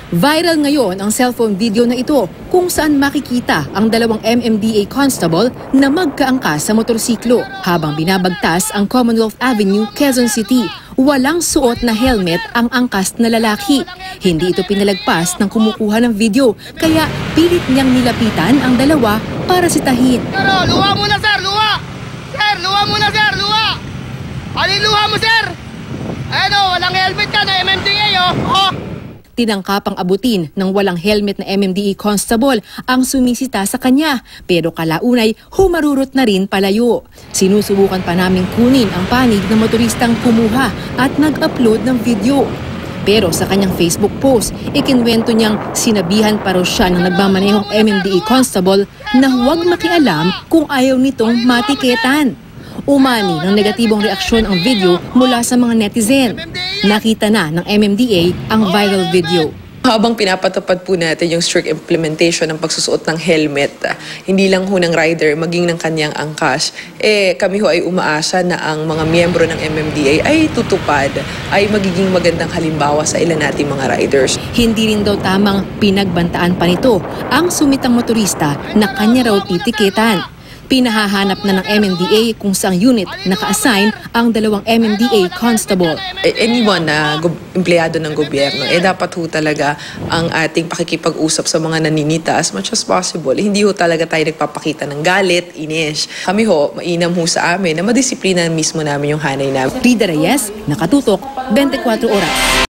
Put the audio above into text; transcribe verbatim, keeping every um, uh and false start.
Viral ngayon ang cellphone video na ito kung saan makikita ang dalawang M M D A constable na magkaangkas sa motorsiklo habang binabagtas ang Commonwealth Avenue, Quezon City. Walang suot na helmet ang angkas na lalaki. Hindi ito pinalagpas ng kumukuha ng video kaya pilit niyang nilapitan ang dalawa para sitahin. Pero luha muna sir, luha! Sir, luha muna sir, luha! Alin luha mo sir? Ano, walang helmet ka na M M D A oh! Oh! Tinangkapang abutin ng walang helmet na M M D A constable ang sumisita sa kanya pero kalaunay humarurot na rin palayo. Sinusubukan pa naming kunin ang panig ng motoristang kumuha at nag-upload ng video. Pero sa kanyang Facebook post, ikinwento niyang sinabihan pa raw siya ng nagmamanehong M M D A constable na huwag makialam kung ayaw nitong matiketan. Umani ng negatibong reaksyon ang video mula sa mga netizen. Nakita na ng M M D A ang viral video. Habang pinapatupad po natin yung strict implementation ng pagsusuot ng helmet, hindi lang ho ng rider, maging ng kanyang angkas, eh kami ho ay umaasa na ang mga miyembro ng M M D A ay tutupad, ay magiging magandang halimbawa sa ilan nating mga riders. Hindi rin daw tamang pinagbantaan pa nito ang sumitang motorista na kanya raw titiketan. Pinahahanap na ng M M D A kung saang unit naka-assign ang dalawang M M D A constable. Anyone na empleyado ng gobyerno, eh dapat ho talaga ang ating pakikipag-usap sa mga naninita as much as possible. Hindi ho talaga tayo nagpapakita ng galit, inis. Kami ho, mainam ho sa amin na madisiplina mismo namin yung hanay namin. Rida Reyes, Nakatutok, twenty-four oras.